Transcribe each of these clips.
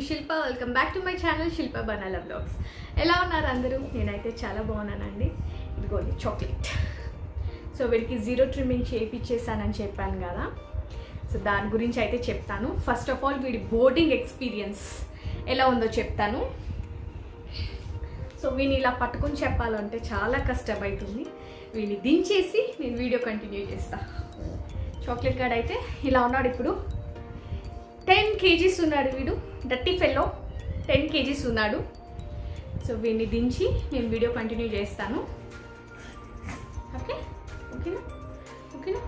Shilpa. Welcome back to my channel Shilpa Banala blogs. ఎలా ఉన్నారు అందరూ? నేనైతే చాలా బాగున్నానండి. ఇదిగోండి చాక్లెట్. సో వీడికి జీరో ట్రిమ్మింగ్ చేయించేసానని చెప్పాను కదా, సో దాని గురించి అయితే చెప్తాను. ఫస్ట్ ఆఫ్ ఆల్ వీడి బోర్డింగ్ ఎక్స్పీరియన్స్ ఎలా ఉందో చెప్తాను. సో వీని ఇలా పట్టుకొని చెప్పాలంటే చాలా కష్టమవుతుంది. వీని దించేసి నేను వీడియో కంటిన్యూ చేస్తా. చాక్లెట్ గార్డ్ అయితే ఇలా ఉన్నాడు. ఇప్పుడు 10 kgs ఉన్నాడు వీడు. డర్టీ ఫెల్లో 10 kgs ఉన్నాడు. సో వీడిని దించి నేను వీడియో కంటిన్యూ చేస్తాను. ఓకే ఓకేనా ఓకేనా.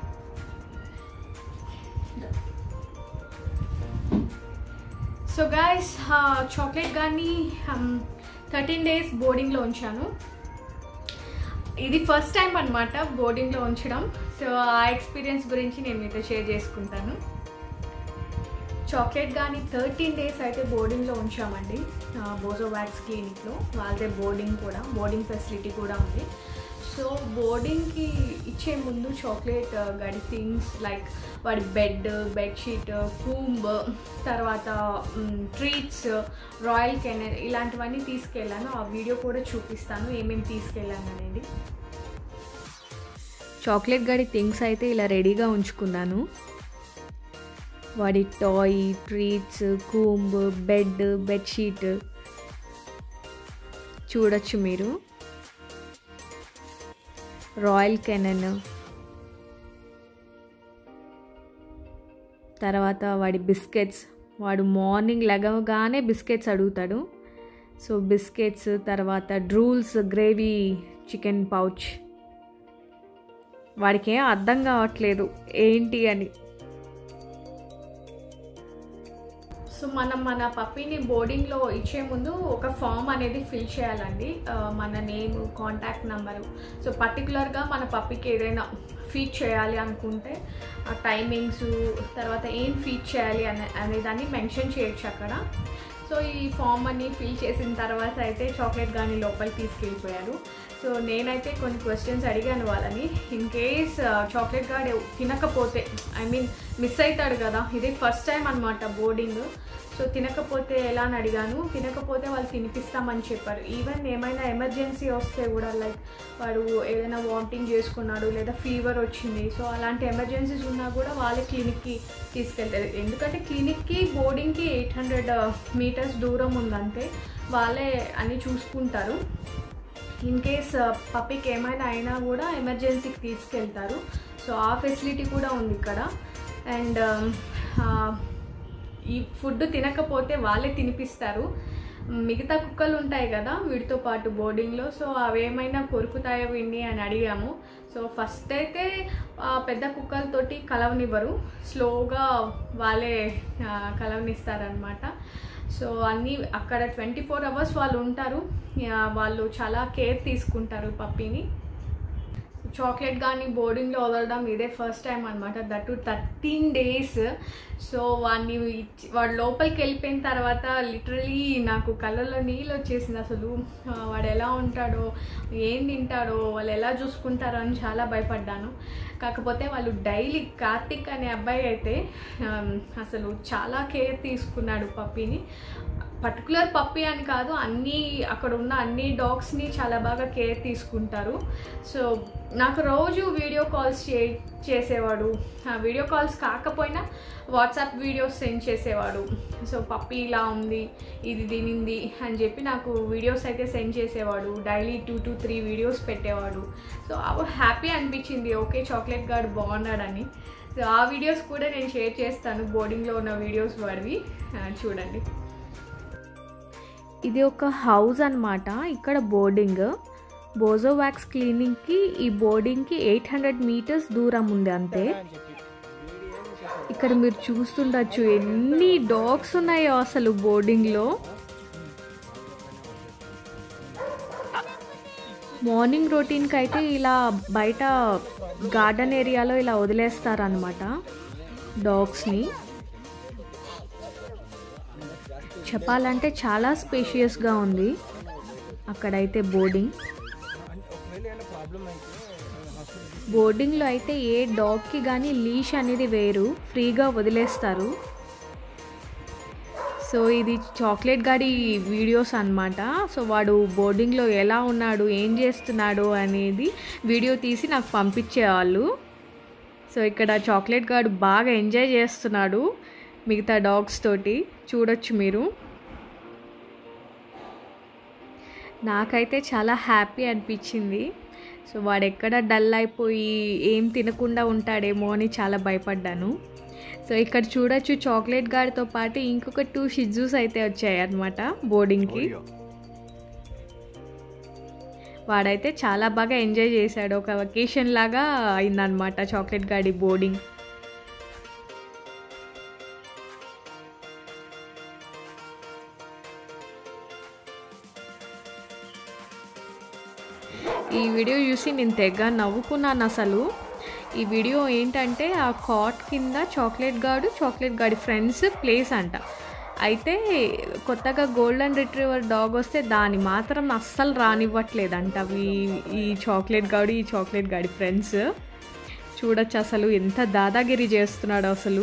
సో గాయస్, చాక్లెట్ గార్డ్ని 13 days బోర్డింగ్లో ఉంచాను. ఇది ఫస్ట్ టైం అనమాట బోర్డింగ్లో ఉంచడం. సో ఆ ఎక్స్పీరియన్స్ గురించి నేను మీతో షేర్ చేసుకుంటాను. చాక్లెట్ గార్డ్ని 13 days అయితే బోర్డింగ్లో ఉంచామండి, బోజో వ్యాక్స్ క్లినిక్లో. వాళ్ళదే బోర్డింగ్ ఫెసిలిటీ కూడా ఉంది. సో బోర్డింగ్కి ఇచ్చే ముందు చాక్లెట్ గాడి థింగ్స్ లైక్ వాడి బెడ్షీట్, కూంబ్, తర్వాత ట్రీట్స్, రాయల్ కెనెల్ ఇలాంటివన్నీ తీసుకెళ్ళాను. ఆ వీడియో కూడా చూపిస్తాను ఏమేమి తీసుకెళ్ళాను అనేది. చాక్లెట్ గాడి థింగ్స్ అయితే ఇలా రెడీగా ఉంచుకున్నాను. వాడి టాయ్, ట్రీట్స్, కూంబ్, బెడ్షీట్ చూడొచ్చు మీరు. రాయల్ కెనన్, తర్వాత వాడి బిస్కెట్స్. వాడు మార్నింగ్ లెగవగానే బిస్కెట్స్ అడుగుతాడు. సో బిస్కెట్స్, తర్వాత డ్రూల్స్, గ్రేవీ చికెన్ పౌచ్. వాడికి ఏం అర్థం కావట్లేదు ఏంటి అని. సో మనం మన పప్పీని బోర్డింగ్లో ఇచ్చే ముందు ఒక ఫామ్ అనేది ఫిల్ చేయాలండి. మన నేమ్, కాంటాక్ట్ నెంబరు. సో పర్టికులర్గా మన పప్పీకి ఏదైనా ఫీడ్ చేయాలి అనుకుంటే ఆ టైమింగ్స్, తర్వాత ఏం ఫీడ్ చేయాలి అనేదాన్ని మెన్షన్ చేయొచ్చు అక్కడ. సో ఈ ఫామ్ అన్ని ఫిల్ చేసిన తర్వాత అయితే చాక్లెట్ గార్డ్ని లోపలికి తీసుకెళ్ళిపోయారు. సో నేనైతే కొన్ని క్వశ్చన్స్ అడిగాను వాళ్ళని. ఇన్ కేస్ చాక్లెట్ గార్డ్ తినకపోతే, మిస్ అవుతాడు కదా, ఇది ఫస్ట్ టైం అనమాట బోర్డింగ్. సో తినకపోతే ఎలా అని అడిగాను. తినకపోతే వాళ్ళు తినిపిస్తామని చెప్పారు. ఈవెన్ ఏమైనా ఎమర్జెన్సీ వస్తే కూడా, లైక్ వాడు ఏదైనా వామిటింగ్ చేసుకున్నాడు లేదా ఫీవర్ వచ్చింది, సో అలాంటి ఎమర్జెన్సీస్ ఉన్నా కూడా వాళ్ళే క్లినిక్కి తీసుకెళ్తారు. ఎందుకంటే క్లినిక్కి బోర్డింగ్కి 800 meters దూరం ఉందంతే. వాళ్ళే అన్నీ చూసుకుంటారు. ఇన్ కేస్ పప్పీకి ఏమైనా అయినా కూడా ఎమర్జెన్సీకి తీసుకెళ్తారు. సో ఆ ఫెసిలిటీ కూడా ఉంది ఇక్కడ. అండ్ ఈ ఫుడ్ తినకపోతే వాళ్ళే తినిపిస్తారు. మిగతా కుక్కలు ఉంటాయి కదా వీటితో పాటు బోర్డింగ్లో, సో అవేమైనా కొరుకుతాయో విన్ని అని అడిగాము. సో ఫస్ట్ అయితే పెద్ద కుక్కలతోటి కలవనివ్వరు, స్లోగా వాళ్ళే కలవనిస్తారనమాట. సో అన్నీ అక్కడ 24 hours వాళ్ళు ఉంటారు. వాళ్ళు చాలా కేర్ తీసుకుంటారు పప్పీని. చాక్లెట్ గార్డ్ని బోర్డింగ్లో వదలడం ఇదే ఫస్ట్ టైం అనమాట, దట్టు 13 days. సో వాడు లోపలికి వెళ్ళిపోయిన తర్వాత లిటరలీ నాకు కళ్ళల్లో నీళ్ళు వచ్చేసింది. అసలు వాడు ఎలా ఉంటాడో, ఏం తింటాడో, వాళ్ళు ఎలా చూసుకుంటారో అని చాలా భయపడ్డాను. కాకపోతే వాళ్ళు డైలీ, కార్తిక్ అనే అబ్బాయి అయితే అసలు చాలా కేర్ తీసుకున్నాడు పప్పీని. పర్టికులర్ పప్పీ అని కాదు, అక్కడ ఉన్న అన్ని డాగ్స్ని చాలా బాగా కేర్ తీసుకుంటారు. సో నాకు రోజు వీడియో కాల్స్ చేసేవాడు. ఆ వీడియో కాల్స్ కాకపోయినా వాట్సాప్ వీడియోస్ సెండ్ చేసేవాడు. సో పప్పీ ఇలా ఉంది, ఇది తినింది అని చెప్పి నాకు వీడియోస్ అయితే సెండ్ చేసేవాడు. డైలీ 2 to 3 వీడియోస్ పెట్టేవాడు. సో హ్యాపీ అనిపించింది, ఓకే చాక్లెట్ గార్డ్ బాగున్నాడని. సో ఆ వీడియోస్ కూడా నేను షేర్ చేస్తాను, బోర్డింగ్లో ఉన్న వీడియోస్ వాడివి చూడండి. ఇది ఒక హౌస్ అన్నమాట. ఇక్కడ బోర్డింగ్, బోజో వ్యాక్స్ క్లినిక్కి ఈ బోర్డింగ్కి 800 meters దూరం ఉంది అంతే. ఇక్కడ మీరు చూస్తుండొచ్చు ఎన్ని డాగ్స్ ఉన్నాయో అసలు బోర్డింగ్లో. మార్నింగ్ రొటీన్కి అయితే ఇలా బయట గార్డెన్ ఏరియాలో ఇలా వదిలేస్తారనమాట డాగ్స్ని. చెప్పాలంటే చాలా స్పేషియస్గా ఉంది అక్కడైతే బోర్డింగ్. బోర్డింగ్లో అయితే ఏ డాగ్కి కానీ లీష్ అనేది వేరు, ఫ్రీగా వదిలేస్తారు. సో ఇది చాక్లెట్ గాడి వీడియోస్ అన్నమాట. సో వాడు బోర్డింగ్లో ఎలా ఉన్నాడు, ఏం చేస్తున్నాడు అనేది వీడియో తీసి నాకు పంపించేవాళ్ళు. సో ఇక్కడ చాక్లెట్ గాడు బాగా ఎంజాయ్ చేస్తున్నాడు మిగతా డాగ్స్ తోటి, చూడొచ్చు మీరు. నాకైతే చాలా హ్యాపీ అనిపించింది. సో వాడు ఎక్కడ డల్ అయిపోయి ఏం తినకుండా ఉంటాడేమో అని చాలా భయపడ్డాను. సో ఇక్కడ చూడొచ్చు చాక్లెట్ గాడితో పాటు ఇంకొక 2 షిజూస్ అయితే వచ్చాయి అన్నమాట బోర్డింగ్కి. వాడైతే చాలా బాగా ఎంజాయ్ చేశాడు, ఒక వెకేషన్ లాగా అయిందనమాట చాక్లెట్ గాడి బోర్డింగ్. ఈ వీడియో చూసి నేను తెగ నవ్వుకున్నాను అసలు. ఈ వీడియో ఏంటంటే ఆ కాట్ కింద చాక్లెట్ గాడి ఫ్రెండ్స్ ప్లేస్ అంట. అయితే కొత్తగా గోల్డెన్ రిట్రీవర్ డాగ్ వస్తే దాన్ని మాత్రం అస్సలు రానివ్వట్లేదంట ఈ చాక్లెట్ గాడి ఫ్రెండ్స్. చూడొచ్చు అసలు ఎంత దాదాగిరి చేస్తున్నాడు అసలు.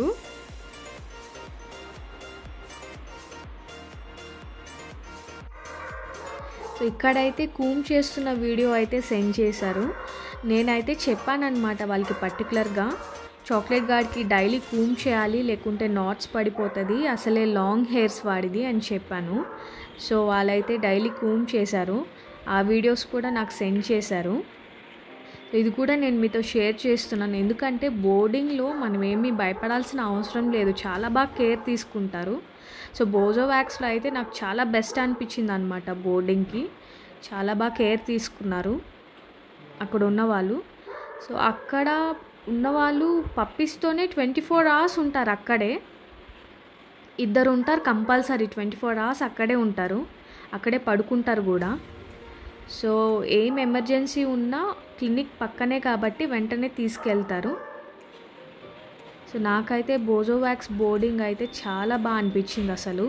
సో ఇక్కడైతే కూమ్ చేస్తున్న వీడియో అయితే సెండ్ చేశారు. నేనైతే చెప్పానన్నమాట వాళ్ళకి పర్టికులర్గా చాక్లెట్ గాడికి డైలీ కూమ్ చేయాలి, లేకుంటే నాట్స్ పడిపోతుంది, అసలే లాంగ్ హెయిర్స్ వాడిది అని చెప్పాను. సో వాళ్ళైతే డైలీ కూమ్ చేశారు. ఆ వీడియోస్ కూడా నాకు సెండ్ చేశారు. ఇది కూడా నేను మీతో షేర్ చేస్తున్నాను, ఎందుకంటే బోర్డింగ్లో మనం ఏమీ భయపడాల్సిన అవసరం లేదు, చాలా బాగా కేర్ తీసుకుంటారు. సో బోజో వ్యాక్స్లో అయితే నాకు చాలా బెస్ట్ అనిపించింది అనమాట. బోర్డింగ్కి చాలా బాగా కేర్ తీసుకున్నారు అక్కడ ఉన్నవాళ్ళు. సో అక్కడ ఉన్నవాళ్ళు పప్పీస్తోనే 24 hours ఉంటారు అక్కడే. 2 ఉంటారు కంపల్సరీ, 24 hours అక్కడే ఉంటారు, అక్కడే పడుకుంటారు కూడా. సో ఏం ఎమర్జెన్సీ ఉన్నా క్లినిక్ పక్కనే కాబట్టి వెంటనే తీసుకెళ్తారు. సో నాకైతే బోజో వ్యాక్స్ బోర్డింగ్ అయితే చాలా బాగా అనిపించింది అసలు.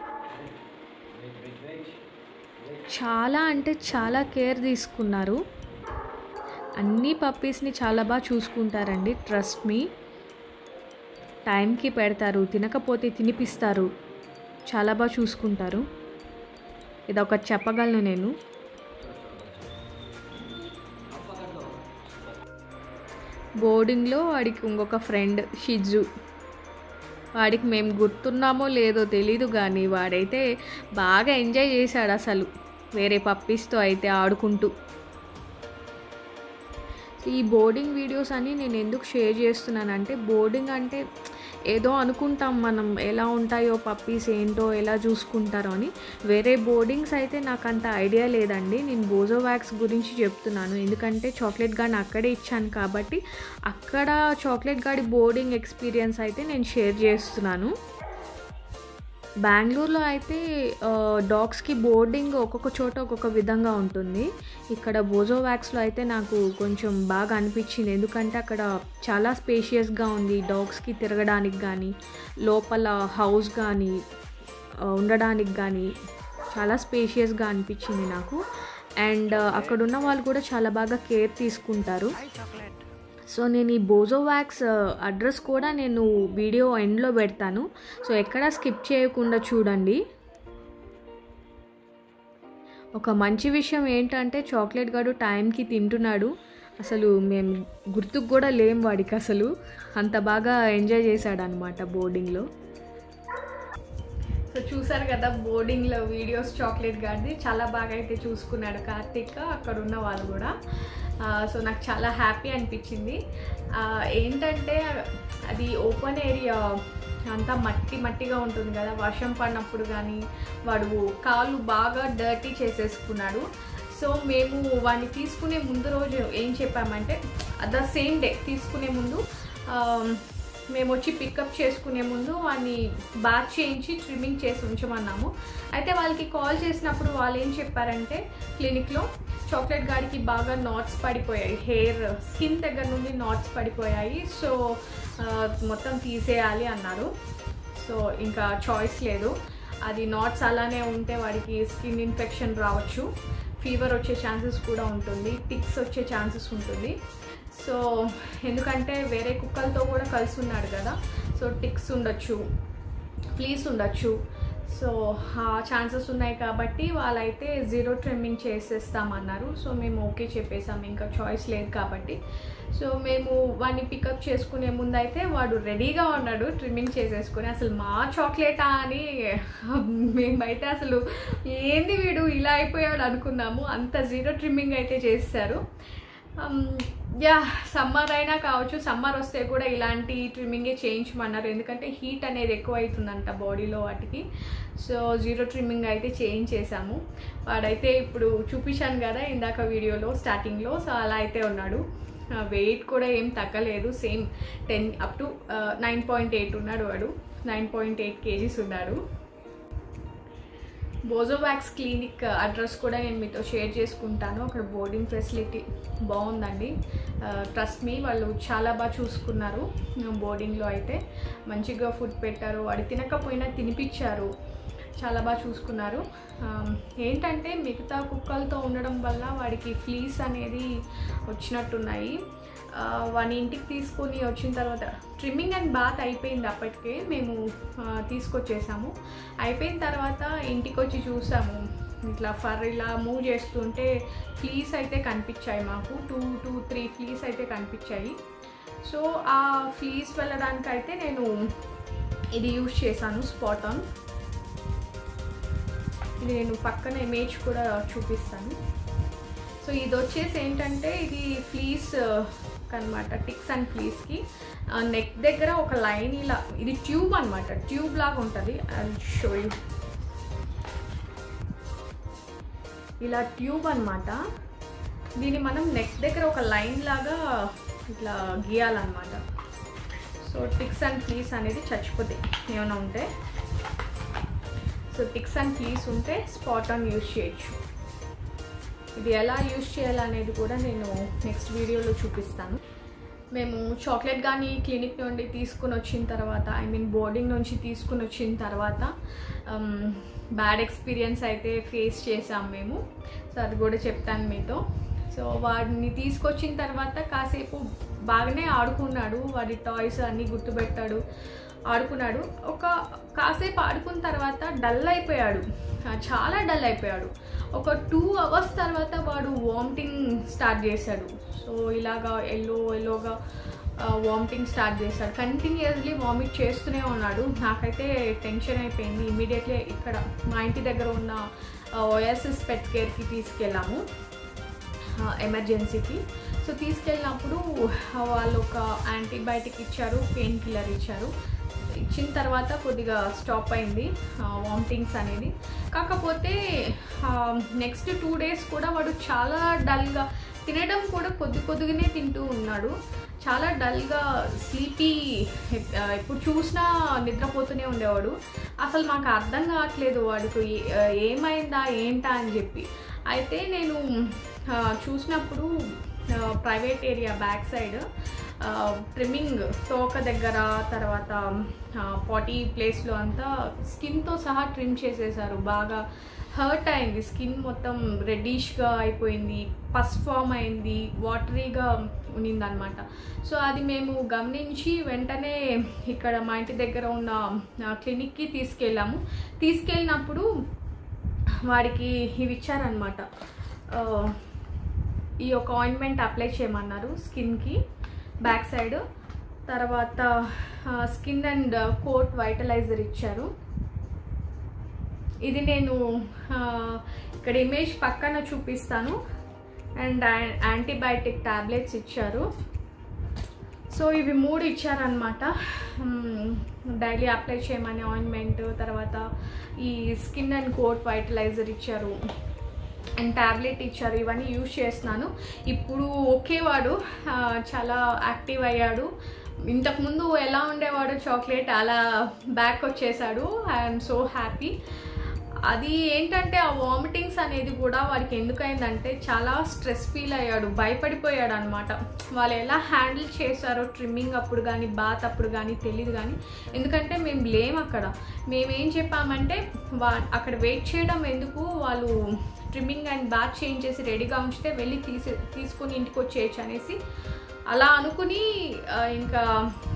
చాలా అంటే చాలా కేర్ తీసుకున్నారు. అన్ని పప్పీస్ని చాలా బాగా చూసుకుంటారండి, ట్రస్ట్ మీ. టైంకి పెడతారు, తినకపోతే తినిపిస్తారు, చాలా బాగా చూసుకుంటారు. ఇదొకటి చెప్పగలను నేను. బోర్డింగ్లో వాడికి ఇంకొక ఫ్రెండ్ షిజు, వాడికి మేము గుర్తున్నామో లేదో తెలీదు కానీ వాడైతే బాగా ఎంజాయ్ చేశాడు అసలు వేరే పప్పీస్తో అయితే ఆడుకుంటూ. ఈ బోర్డింగ్ వీడియోస్ అని నేను ఎందుకు షేర్ చేస్తున్నానంటే, బోర్డింగ్ అంటే ఏదో అనుకుంటాం మనం ఎలా ఉంటాయో పప్పీస్ ఏంటో ఎలా చూసుకుంటారో అని. వేరే బోర్డింగ్స్ అయితే నాకు అంత ఐడియా లేదండి. నేను బోజో వ్యాక్స్ గురించి చెప్తున్నాను, ఎందుకంటే చాక్లెట్ గాడిని అక్కడే ఇచ్చాను కాబట్టి అక్కడ చాక్లెట్ గాడి బోర్డింగ్ ఎక్స్పీరియన్స్ అయితే నేను షేర్ చేస్తున్నాను. బెంగళూరులో అయితే డాగ్స్కి బోర్డింగ్ ఒక్కొక్క చోట ఒక్కొక్క విధంగా ఉంటుంది. ఇక్కడ బోజో వ్యాక్స్లో అయితే నాకు కొంచెం బాగా అనిపించింది, ఎందుకంటే అక్కడ చాలా స్పేషియస్గా ఉంది, డాగ్స్కి తిరగడానికి కానీ లోపల హౌస్ కానీ ఉండడానికి కానీ చాలా స్పేషియస్గా అనిపించింది నాకు. అండ్ అక్కడ ఉన్న వాళ్ళు కూడా చాలా బాగా కేర్ తీసుకుంటారు. సో నేను ఈ బోజో వ్యాక్స్ అడ్రస్ కూడా నేను వీడియో ఎండ్లో పెడతాను, సో ఎక్కడా స్కిప్ చేయకుండా చూడండి. ఒక మంచి విషయం ఏంటంటే చాక్లెట్ గాడు టైంకి తింటున్నాడు. అసలు మేము గుర్తుకు కూడా లేం వాడికి, అసలు అంత బాగా ఎంజాయ్ చేశాడు అనమాట బోర్డింగ్లో. సో చూసారు కదా బోర్డింగ్లో వీడియోస్ చాక్లెట్ గాడిది చాలా బాగా అయితే చూసుకున్నాడు కార్తీక్, అక్కడ ఉన్న వాళ్ళు కూడా. సో నాకు చాలా హ్యాపీ అనిపించింది. ఏంటంటే అది ఓపెన్ ఏరియా అంతా మట్టిగా ఉంటుంది కదా, వర్షం పడినప్పుడు కానీ వాడు కాళ్ళు బాగా డర్టీ చేసేసుకున్నాడు. సో మేము వాడిని తీసుకునే ముందు రోజు ఏం చెప్పామంటే, ద సేమ్ డే తీసుకునే ముందు మేము వచ్చి పికప్ చేసుకునే ముందు వాడిని బాత్ చేయించి ట్రిమ్మింగ్ చేసి ఉంచమన్నాము. అయితే వాళ్ళకి కాల్ చేసినప్పుడు వాళ్ళు ఏం చెప్పారంటే, క్లినిక్లో చాక్లెట్ గాడికి బాగా నాట్స్ పడిపోయాయి, హెయిర్ స్కిన్ దగ్గర నుండి నాట్స్ పడిపోయాయి, సో మొత్తం తీసేయాలి అన్నారు. సో ఇంకా చాయిస్ లేదు, అది నాట్స్ అలానే ఉంటే వాడికి స్కిన్ ఇన్ఫెక్షన్ రావచ్చు, ఫీవర్ వచ్చే ఛాన్సెస్ కూడా ఉంటుంది, టిక్స్ వచ్చే ఛాన్సెస్ ఉంటుంది. సో ఎందుకంటే వేరే కుక్కలతో కూడా కలిసి ఉన్నాడు కదా, సో టిక్స్ ఉండొచ్చు, ఫ్లీస్ ఉండొచ్చు. సో ఛాన్సెస్ ఉన్నాయి కాబట్టి వాళ్ళైతే 0 ట్రిమ్మింగ్ చేసేస్తామన్నారు. సో మేము ఓకే చెప్పేసాం, ఇంకా చాయిస్ లేదు కాబట్టి. సో మేము వాడిని పికప్ చేసుకునే ముందు అయితే వాడు రెడీగా ఉన్నాడు ట్రిమ్మింగ్ చేసేసుకుని. అసలు మా చాక్లెటా అని మేమైతే అసలు ఏంది వీడు ఇలా అయిపోయాడు అనుకున్నాము. అంత 0 ట్రిమ్మింగ్ అయితే చేస్తారు. యా, సమ్మర్ అయినా కావచ్చు, సమ్మర్ వస్తే కూడా ఇలాంటి ట్రిమ్మింగే చేయించమన్నారు, ఎందుకంటే హీట్ అనేది ఎక్కువ అవుతుందంట బాడీలో వాటికి. సో 0 ట్రిమ్మింగ్ అయితే చేయించేసాము. వాడైతే ఇప్పుడు చూపించాను కదా ఇందాక వీడియోలో స్టార్టింగ్లో, సో అలా అయితే ఉన్నాడు. వెయిట్ కూడా ఏం తగ్గలేదు, సేమ్ 10 అప్ టు 9.8 ఉన్నాడు వాడు. 9.8 kgs ఉన్నాడు. బోజోవాక్స్ క్లినిక్ అడ్రస్ కూడా నేను మీతో షేర్ చేసుకుంటాను. అక్కడ బోర్డింగ్ ఫెసిలిటీ బాగుందండి, ట్రస్ట్ మీ, వాళ్ళు చాలా బాగా చూసుకున్నారు. బోర్డింగ్లో అయితే మంచిగా ఫుడ్ పెట్టారు, వాడు తినకపోయినా తినిపించారు, చాలా బాగా చూసుకున్నారు. ఏంటంటే మిగతా కుక్కలతో ఉండడం వల్ల వాడికి ఫ్లీస్ అనేది వచ్చినట్టున్నాయి. వాని ఇంటికి తీసుకొని వచ్చిన తర్వాత ట్రిమ్మింగ్ అండ్ బాత్ అయిపోయింది, అప్పటికే మేము తీసుకొచ్చేసాము. అయిపోయిన తర్వాత ఇంటికి వచ్చి చూసాము, ఇట్లా ఫర్ ఇలా మూవ్ చేస్తుంటే ఫ్లీస్ అయితే కనిపించాయి మాకు. 2-3 ఫ్లీస్ అయితే కనిపించాయి. సో ఆ ఫ్లీస్ వెళ్ళడానికి అయితే నేను ఇది యూజ్ చేశాను, స్పాట్ ఆన్. ఇది నేను పక్కన ఇమేజ్ కూడా చూపిస్తాను. సో ఇది వచ్చేసి ఏంటంటే ఇది ఫ్లీస్ అనమాట, టిక్స్ అండ్ ఫ్లీస్కి నెక్ దగ్గర ఒక లైన్ ఇలా, ఇది ట్యూబ్ అనమాట, ట్యూబ్ లాగా ఉంటుంది. I'll show you. ఇలా ట్యూబ్ అనమాట, దీన్ని మనం నెక్ దగ్గర ఒక లైన్ లాగా ఇట్లా గీయాలన్నమాట. సో టిక్స్ అండ్ ఫ్లీస్ అనేది చచ్చిపోతాయి ఏమైనా ఉంటే. సో టిక్స్ అండ్ ఫ్లీస్ ఉంటే స్పాట్ ఆన్ యూజ్ చేయొచ్చు. ఇది ఎలా యూజ్ చేయాలనేది కూడా నేను నెక్స్ట్ వీడియోలో చూపిస్తాను. మేము చాక్లెట్ కానీ క్లినిక్ నుండి తీసుకుని వచ్చిన తర్వాత, ఐ మీన్ బోర్డింగ్ నుంచి తీసుకుని వచ్చిన తర్వాత బ్యాడ్ ఎక్స్పీరియన్స్ అయితే ఫేస్ చేసాం మేము. సో అది కూడా చెప్తాను మీతో. సో వాడిని తీసుకొచ్చిన తర్వాత కాసేపు బాగానే ఆడుకున్నాడు, వాడి టాయ్స్ అన్నీ గుర్తుపెట్టాడు, ఆడుకున్నాడు. కాసేపు ఆడుకున్న తర్వాత డల్ అయిపోయాడు, చాలా డల్ అయిపోయాడు. ఒక 2 hours తర్వాత వాడు వామిటింగ్ స్టార్ట్ చేశాడు. సో ఇలాగా ఎల్లోగా వామిటింగ్ స్టార్ట్ చేశాడు. కంటిన్యూస్లీ వామిట్ చేస్తూనే ఉన్నాడు. నాకైతే టెన్షన్ అయిపోయింది. ఇమీడియట్లీ ఇక్కడ మా ఇంటి దగ్గర ఉన్న ఓయాసిస్ పెట్ కేర్కి తీసుకెళ్ళాము, ఎమర్జెన్సీకి. సో తీసుకెళ్ళినప్పుడు వాళ్ళు ఒక యాంటీబయాటిక్ ఇచ్చారు, పెయిన్ కిల్లర్ ఇచ్చారు. ఇచ్చిన తర్వాత కొద్దిగా స్టాప్ అయింది వామిటింగ్స్ అనేది. కాకపోతే నెక్స్ట్ 2 days కూడా వాడు చాలా డల్గా, తినడం కూడా కొద్దిగానే తింటూ ఉన్నాడు, చాలా డల్గా, స్లీపీ, ఎప్పుడు చూసినా నిద్రపోతూనే ఉండేవాడు. అసలు మాకు అర్థం కావట్లేదు వాడికి ఏమైందా ఏంటా అని చెప్పి. అయితే నేను చూసినప్పుడు private area back side trimming తోక దగ్గర, తర్వాత పాటీ ప్లేస్లో అంతా స్కిన్తో సహా ట్రిమ్ చేసేసారు. బాగా హర్ట్ అయింది, స్కిన్ మొత్తం రెడ్డిష్గా అయిపోయింది, పస్ ఫామ్ అయింది, వాటరీగా ఉన్నిందనమాట. సో అది మేము గమనించి వెంటనే ఇక్కడ మా ఇంటి దగ్గర ఉన్న క్లినిక్కి తీసుకెళ్ళాము. తీసుకెళ్ళినప్పుడు వాడికి ఇవి ఇచ్చారనమాట, ఈ ఒక ఆయింట్మెంట్ అప్లై చేయమన్నారు స్కిన్కి బ్యాక్ సైడ్. తర్వాత స్కిన్ అండ్ కోట్ వైటలైజర్ ఇచ్చారు. ఇది నేను ఇక్కడ ఇమేజ్ పక్కన చూపిస్తాను. అండ్ యాంటీబయాటిక్ టాబ్లెట్స్ ఇచ్చారు. సో ఇవి 3 ఇచ్చారనమాట, డైలీ అప్లై చేయమని ఆయింట్మెంట్. తర్వాత ఈ స్కిన్ అండ్ కోట్ వైటలైజర్ ఇచ్చారు అండ్ ట్యాబ్లెట్ ఇచ్చారు. ఇవన్నీ యూజ్ చేస్తున్నాను. ఇప్పుడు ఒకేవాడు చాలా యాక్టివ్ అయ్యాడు. ఇంతకుముందు ఎలా ఉండేవాడు చాక్లెట్, అలా బ్యాక్ వచ్చేసాడు. I'm so happy. అది ఏంటంటే ఆ వామిటింగ్స్ అనేది కూడా వాడికి ఎందుకైందంటే చాలా స్ట్రెస్ ఫీల్ అయ్యాడు, భయపడిపోయాడు అనమాట. వాళ్ళు ఎలా హ్యాండిల్ చేశారో ట్రిమ్మింగ్ అప్పుడు కానీ బాత్ అప్పుడు కానీ తెలియదు. కానీ ఎందుకంటే మేము లేము అక్కడ. మేమేం చెప్పామంటే అక్కడ వెయిట్ చేయడం ఎందుకు, వాళ్ళు ట్రిమ్మింగ్ అండ్ బాత్ చేంజ్ చేసి రెడీగా ఉంచితే వెళ్ళి తీసుకొని ఇంటికి వచ్చేయచ్చు అనేసి అలా అనుకుని ఇంకా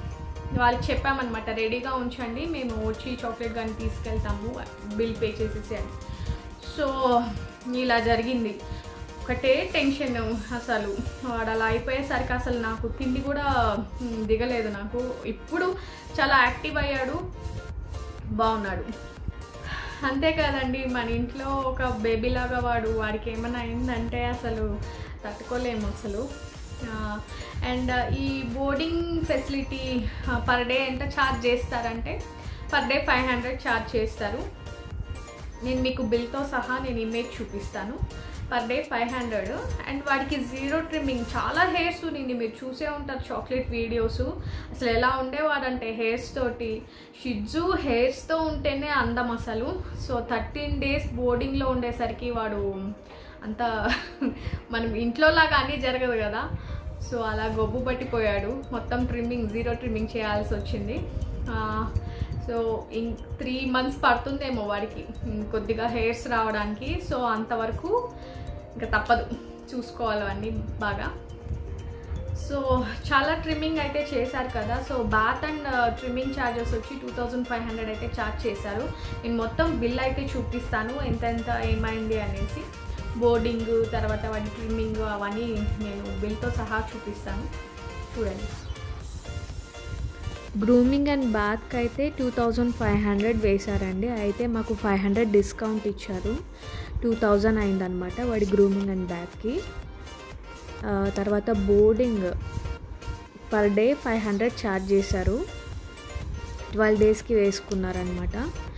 వాళ్ళకి చెప్పామన్నమాట, రెడీగా ఉంచండి, మేము వచ్చి చాక్లెట్ కానీ తీసుకెళ్తాము, బిల్ పే చేసేసి అని. సో ఇలా జరిగింది. ఒకటే టెన్షన్ అసలు. వాడు అలా అయిపోయేసరికి అసలు నాకు తిండి కూడా దిగలేదు నాకు. ఇప్పుడు చాలా యాక్టివ్ అయ్యాడు, బాగున్నాడు. అంతే కదండి, మన ఇంట్లో ఒక బేబీలాగా వాడికి ఏమైనా అయిందంటే అసలు తట్టుకోలేము అసలు. అండ్ ఈ బోర్డింగ్ ఫెసిలిటీ పర్ డే ఎంత ఛార్జ్ చేస్తారంటే, పర్ డే 500 ఛార్జ్ చేస్తారు. నేను మీకు బిల్తో సహా నేను ఇమేజ్ చూపిస్తాను. Per day 500. అండ్ వాడికి 0 ట్రిమ్మింగ్. చాలా హెయిర్స్ ఉండింది, మీరు చూసే ఉంటారు చాక్లెట్ వీడియోస్. అసలు ఎలా ఉండేవాడంటే హెయిర్స్ తోటి, షిడ్జు హెయిర్స్తో ఉంటేనే అందం అసలు. సో 13 డేస్ బోర్డింగ్లో ఉండేసరికి వాడు అంత మనం ఇంట్లో లాగా అన్నీ జరగదు కదా, సో అలా గొబ్బు పట్టిపోయాడు. మొత్తం ట్రిమ్మింగ్ 0 ట్రిమ్మింగ్ చేయాల్సి వచ్చింది. సో 3 months పడుతుందేమో వాడికి కొద్దిగా హెయిర్స్ రావడానికి. సో అంతవరకు ఇంకా తప్పదు, చూసుకోవాలి అన్నీ బాగా. సో చాలా ట్రిమ్మింగ్ అయితే చేశారు కదా. So bath and trimming charges వచ్చి 2500 అయితే ఛార్జ్ చేశారు. నేను మొత్తం బిల్ అయితే చూపిస్తాను, ఎంత ఏమైంది అనేసి. బోర్డింగ్ తర్వాత వాడి ట్రిమ్మింగ్ అవన్నీ నేను బిల్తో సహా చూపిస్తాను, చూడండి. గ్రూమింగ్ అండ్ బాత్కి అయితే 2500 వేశారండి. అయితే మాకు 500 డిస్కౌంట్ ఇచ్చారు, 2000 అయిందనమాట వాడి గ్రూమింగ్ అండ్ బాత్కి. తర్వాత బోర్డింగ్ పర్ డే 500 ఛార్జ్ చేశారు, 12 డేస్కి వేసుకున్నారనమాట.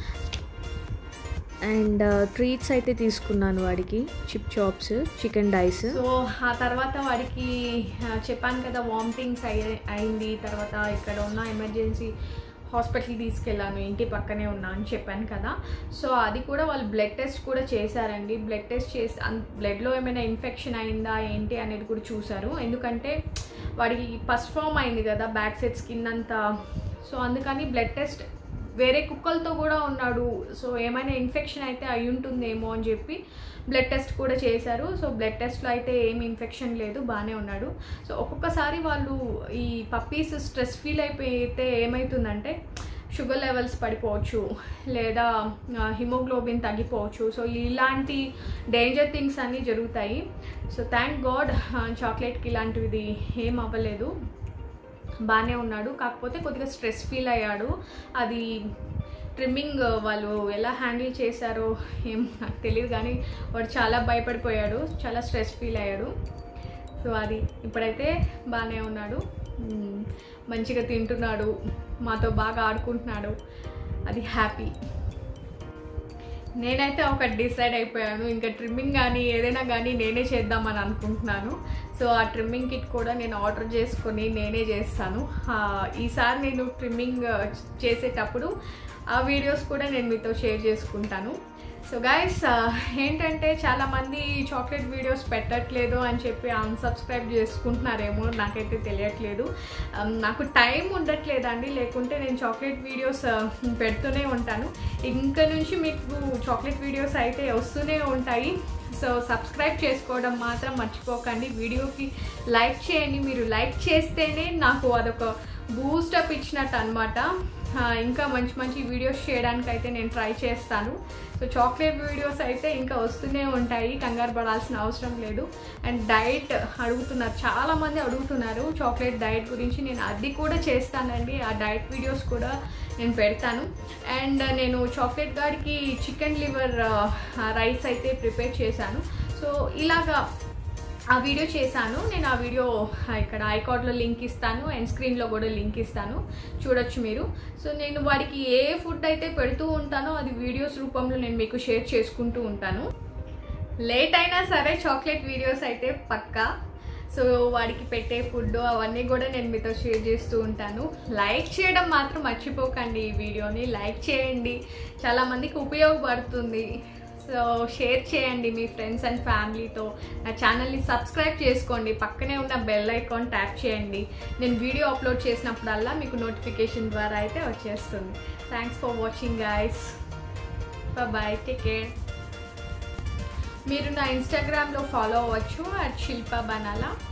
అండ్ ట్రీట్స్ అయితే తీసుకున్నాను వాడికి, Chip Chops, chicken dice. So ఆ తర్వాత వాడికి చెప్పాను కదా వామిటింగ్స్ అయింది. తర్వాత ఇక్కడ ఉన్న ఎమర్జెన్సీ హాస్పిటల్ తీసుకెళ్ళాను, ఇంటి పక్కనే ఉన్నా అని చెప్పాను కదా. సో అది కూడా వాళ్ళు బ్లడ్ టెస్ట్ కూడా చేశారండి. బ్లడ్ టెస్ట్ చేసి బ్లడ్లో ఏమైనా ఇన్ఫెక్షన్ అయిందా ఏంటి అనేది కూడా చూశారు. ఎందుకంటే వాడికి ఫస్ట్ ఫామ్ అయింది కదా, బ్యాక్ సైడ్ స్కిన్ అంతా. సో అందుకని బ్లడ్ టెస్ట్, వేరే కుక్కలతో కూడా ఉన్నాడు, సో ఏమైనా ఇన్ఫెక్షన్ అయితే అయి ఉంటుందేమో అని చెప్పి బ్లడ్ టెస్ట్ కూడా చేశారు. సో బ్లడ్ టెస్ట్లో అయితే ఏమి ఇన్ఫెక్షన్ లేదు, బాగానే ఉన్నాడు. సో ఒక్కొక్కసారి వాళ్ళు ఈ పప్పీస్ స్ట్రెస్ ఫీల్ అయిపోయితే ఏమవుతుందంటే షుగర్ లెవెల్స్ పడిపోవచ్చు, లేదా హిమోగ్లోబిన్ తగ్గిపోవచ్చు. సో ఇలాంటి డేంజర్ థింగ్స్ అన్నీ జరుగుతాయి. సో థ్యాంక్ గాడ్ చాక్లెట్కి ఇలాంటిది ఏం అవ్వలేదు, బాగానే ఉన్నాడు. కాకపోతే కొద్దిగా స్ట్రెస్ ఫీల్ అయ్యాడు. అది ట్రిమ్మింగ్ వాళ్ళు ఎలా హ్యాండిల్ చేశారో ఏం నాకు తెలియదు, కానీ వాడు చాలా భయపడిపోయాడు, చాలా స్ట్రెస్ ఫీల్ అయ్యాడు. సో అది ఇప్పుడైతే బాగానే ఉన్నాడు, మంచిగా తింటున్నాడు, మాతో బాగా ఆడుకుంటున్నాడు, అది హ్యాపీ. నేనైతే ఒకటి డిసైడ్ అయిపోయాను, ఇంకా ట్రిమ్మింగ్ కానీ ఏదైనా కానీ నేనే చేద్దామని అనుకుంటున్నాను. సో ఆ ట్రిమ్మింగ్ కిట్ కూడా నేను ఆర్డర్ చేసుకొని నేనే చేస్తాను. ఈసారి నేను ట్రిమ్మింగ్ చేసేటప్పుడు ఆ వీడియోస్ కూడా నేను మీతో షేర్ చేసుకుంటాను. సో గైస్ ఏంటంటే చాలామంది చాక్లెట్ వీడియోస్ పెట్టట్లేదు అని చెప్పి అన్సబ్స్క్రైబ్ చేసుకుంటున్నారేమో, నాకైతే తెలియట్లేదు. నాకు టైం ఉండట్లేదండి, లేకుంటే నేను చాక్లెట్ వీడియోస్ పెడుతూనే ఉంటాను. ఇంకా నుంచి మీకు చాక్లెట్ వీడియోస్ అయితే వస్తూనే ఉంటాయి. సో సబ్స్క్రైబ్ చేసుకోవడం మాత్రం మర్చిపోకండి. వీడియోకి లైక్ చేయండి, మీరు లైక్ చేస్తేనే నాకు అదొక బూస్టప్ ఇచ్చినట్టు అనమాట. ఇంకా మంచి మంచి వీడియోస్ చేయడానికి అయితే నేను ట్రై చేస్తాను. సో చాక్లెట్ వీడియోస్ అయితే ఇంకా వస్తూనే ఉంటాయి, కంగారు పడాల్సిన అవసరం లేదు. అండ్ డైట్ అడుగుతున్నారు, చాలామంది అడుగుతున్నారు చాక్లెట్ డైట్ గురించి. నేను అది కూడా చేస్తానండి, ఆ డైట్ వీడియోస్ కూడా నేను పెడతాను. అండ్ నేను చాక్లెట్ గాడికి చికెన్ లివర్ రైస్ అయితే ప్రిపేర్ చేశాను. సో ఇలాగా ఆ వీడియో చేశాను నేను. ఆ వీడియో ఇక్కడ ఐకార్డ్లో లింక్ ఇస్తాను అండ్ స్క్రీన్లో కూడా లింక్ ఇస్తాను, చూడొచ్చు మీరు. సో నేను వాడికి ఏ ఫుడ్ అయితే పెడుతూ ఉంటానో అది వీడియోస్ రూపంలో నేను మీకు షేర్ చేసుకుంటూ ఉంటాను. లేట్ అయినా సరే చాక్లెట్ వీడియోస్ అయితే పక్కా. సో వాడికి పెట్టే ఫుడ్ అవన్నీ కూడా నేను మీతో షేర్ చేస్తూ ఉంటాను. లైక్ చేయడం మాత్రం మర్చిపోకండి, ఈ వీడియోని లైక్ చేయండి, చాలామందికి ఉపయోగపడుతుంది. సో షేర్ చేయండి మీ ఫ్రెండ్స్ అండ్ ఫ్యామిలీతో. నా ఛానల్ని సబ్స్క్రైబ్ చేసుకోండి, పక్కనే ఉన్న బెల్ ఐకాన్ ట్యాప్ చేయండి. నేను వీడియో అప్లోడ్ చేసినప్పుడల్లా మీకు నోటిఫికేషన్ ద్వారా అయితే వచ్చేస్తుంది. Thanks for watching guys, bye, take care. మీరు నా ఇన్స్టాగ్రామ్లో ఫాలో అవ్వచ్చు @శిల్పా బనాలా.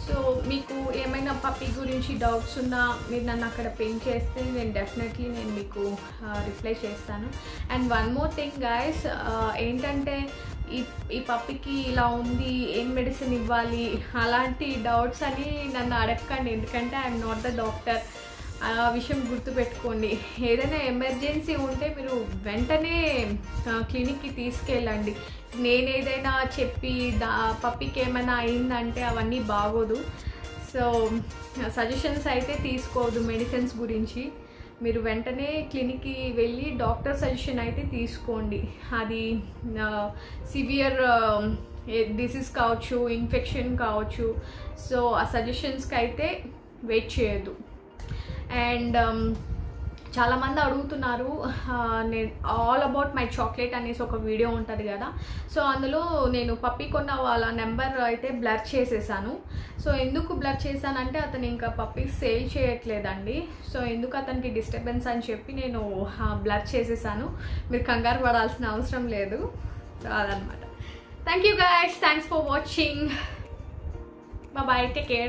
సో మీకు ఏమైనా పప్పీ గురించి డౌట్స్ ఉన్నా మీరు నన్ను అక్కడ పింక్ చేస్తే నేను డెఫినెట్లీ మీకు రిప్లై చేస్తాను. And one more thing guys, ఏంటంటే ఈ పప్పీకి ఇలా ఉంది, ఏం మెడిసిన్ ఇవ్వాలి అలాంటి డౌట్స్ అని నన్ను అడగకండి, ఎందుకంటే ఐఎమ్ నాట్ ద డాక్టర్. ఆ విషయం గుర్తుపెట్టుకోండి. ఏదైనా ఎమర్జెన్సీ ఉంటే మీరు వెంటనే క్లినిక్కి తీసుకెళ్ళండి. నేను ఏదైనా చెప్పి పప్పీకి ఏమైనా అయిందంటే అవన్నీ బాగోదు. సో సజెషన్స్ అయితే తీసుకోవద్దు మెడిసిన్స్ గురించి. మీరు వెంటనే క్లినిక్కి వెళ్ళి డాక్టర్ సజెషన్ అయితే తీసుకోండి. అది సివియర్ డిసీజ్ కావచ్చు, ఇన్ఫెక్షన్ కావచ్చు. సో ఆ సజెషన్స్కి అయితే వెయిట్ చేయొద్దు. అండ్ చాలామంది అడుగుతున్నారు, నేను ఆల్ అబౌట్ మై చాక్లెట్ అనేసి ఒక వీడియో ఉంటుంది కదా, సో అందులో నేను పప్పీ కొన్న వాళ్ళ నెంబర్ అయితే బ్లర్ చేసేసాను. సో ఎందుకు బ్లర్ చేశానంటే అతను ఇంకా పప్పీ సేల్ చేయట్లేదండి. సో ఎందుకు అతనికి డిస్టర్బెన్స్ అని చెప్పి నేను బ్లర్ చేసేసాను. మీరు కంగారు పడాల్సిన అవసరం లేదు. సో అదనమాట. Thank you guys, thanks for watching. Bye, take care.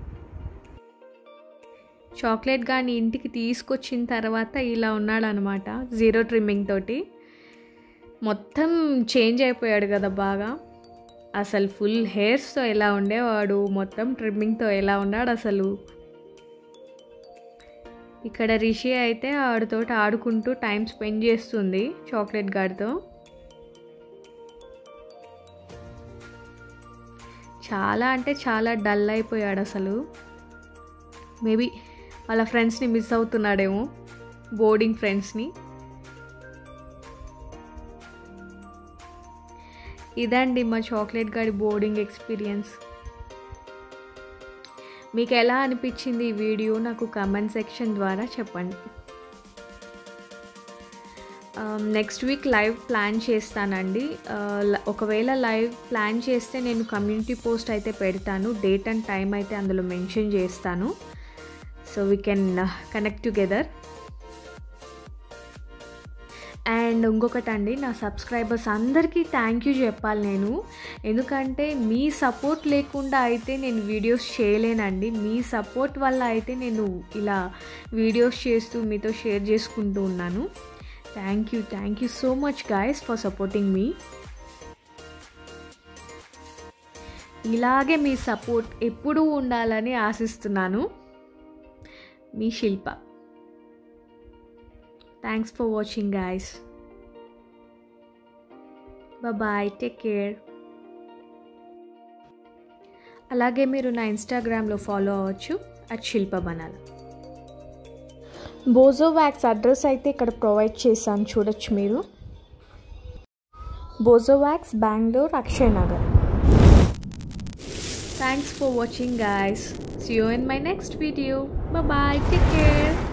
Chocolate కానీ ఇంటికి తీసుకొచ్చిన తర్వాత ఇలా ఉన్నాడనమాట, జీరో ట్రిమ్మింగ్ తోటి. మొత్తం చేంజ్ అయిపోయాడు కదా బాగా. అసలు ఫుల్ హెయిర్స్తో ఎలా ఉండేవాడు, మొత్తం ట్రిమ్మింగ్తో ఎలా ఉన్నాడు అసలు. ఇక్కడ రిషి అయితే ఆడితోటి ఆడుకుంటూ టైం స్పెండ్ చేస్తుంది చాక్లెట్ గాడితో. చాలా అంటే చాలా డల్ అయిపోయాడు అసలు. మేబీ వాళ్ళ ఫ్రెండ్స్ని మిస్ అవుతున్నాడేమో, బోర్డింగ్ ఫ్రెండ్స్ని. ఇదండి మా చాక్లెట్ గాడి బోర్డింగ్ ఎక్స్పీరియన్స్. మీకు ఎలా అనిపించింది ఈ వీడియో నాకు కామెంట్ సెక్షన్ ద్వారా చెప్పండి. నెక్స్ట్ వీక్ లైవ్ ప్లాన్ చేస్తానండి. ఒకవేళ లైవ్ ప్లాన్ చేస్తే నేను కమ్యూనిటీ పోస్ట్ అయితే పెడతాను. డేట్ అండ్ టైం అయితే అందులో మెన్షన్ చేస్తాను. So we can connect together. And ఇంకొకటండి, నా సబ్స్క్రైబర్స్ అందరికీ థ్యాంక్ యూ చెప్పాలి నేను. ఎందుకంటే మీ సపోర్ట్ లేకుండా అయితే నేను వీడియోస్ చేయలేనండి. మీ సపోర్ట్ వల్ల అయితే నేను ఇలా వీడియోస్ చేస్తూ మీతో షేర్ చేసుకుంటూ ఉన్నాను. Thank you so much guys for supporting me. ఇలాగే మీ సపోర్ట్ ఎప్పుడూ ఉండాలని ఆశిస్తున్నాను. మీ Shilpa. Thanks for watching guys. Bye, take care. అలాగే మీరు నా ఇన్స్టాగ్రామ్లో ఫాలో అవ్వచ్చు @శిల్పబనాల. బోజో వ్యాక్స్ అడ్రస్ అయితే ఇక్కడ ప్రొవైడ్ చేశాను, చూడొచ్చు మీరు. బోజో వ్యాక్స్, Bengaluru, Akshay Nagar. Thanks for watching guys. See you in my next video. Bye bye. Take care.